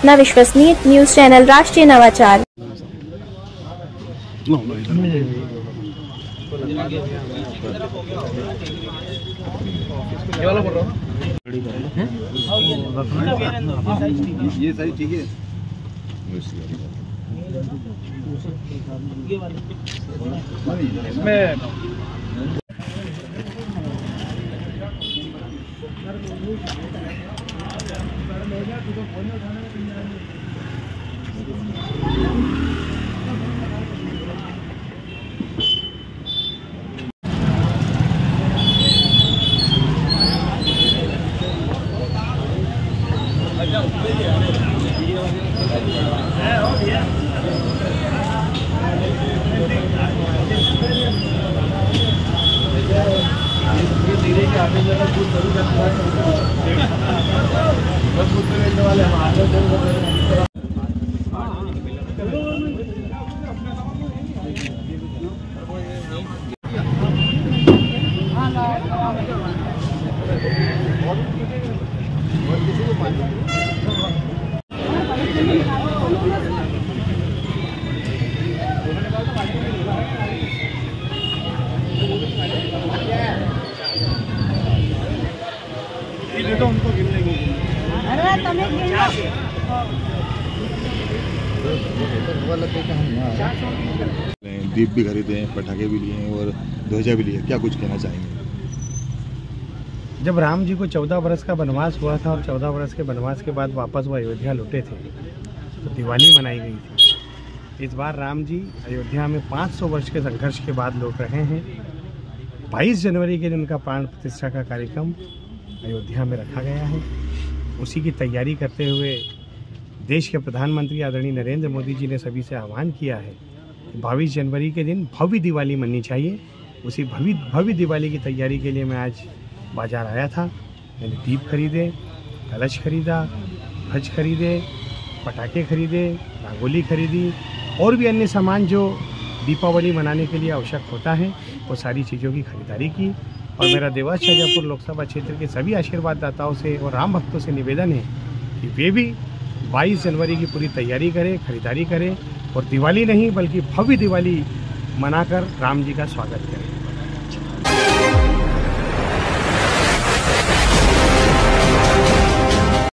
अपना विश्वसनीय news channel राष्ट्रीय नवाचार। ये सही ठीक है। दीप भी खरीदे हैं, पटाखे भी लिए हैं और ध्वजा भी लिए। क्या कुछ कहना चाहेंगे? जब राम जी को 14 वर्ष का वनवास हुआ था और 14 वर्ष के वनवास के बाद वापस वो अयोध्या लौटे थे तो दिवाली मनाई गई थी। इस बार राम जी अयोध्या में 500 वर्ष के संघर्ष के बाद लौट रहे हैं। 22 जनवरी के दिन उनका प्राण प्रतिष्ठा का कार्यक्रम अयोध्या में रखा गया है। उसी की तैयारी करते हुए देश के प्रधानमंत्री आदरणीय नरेंद्र मोदी जी ने सभी से आह्वान किया है कि 22 जनवरी के दिन भव्य दिवाली मननी चाहिए। उसी भव्य दिवाली की तैयारी के लिए मैं आज बाजार आया था। मैंने दीप खरीदे, कलश खरीदा, ध्वज खरीदे, पटाखे खरीदे, रंगोली खरीदी और भी अन्य सामान जो दीपावली मनाने के लिए आवश्यक होता है वो सारी चीज़ों की खरीदारी की। और मेरा देवास शाहजहाँपुर लोकसभा क्षेत्र के सभी आशीर्वाददाताओं से और राम भक्तों से निवेदन है कि वे भी 22 जनवरी की पूरी तैयारी करें, खरीदारी करें और दिवाली नहीं बल्कि भव्य दिवाली मनाकर राम जी का स्वागत करें।